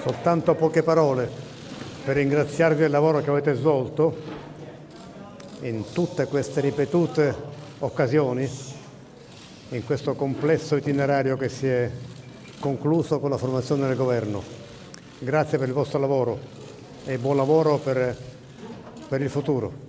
soltanto poche parole per ringraziarvi del lavoro che avete svolto in tutte queste ripetute occasioni, in questo complesso itinerario che si è concluso con la formazione del governo. Grazie per il vostro lavoro e buon lavoro per il futuro.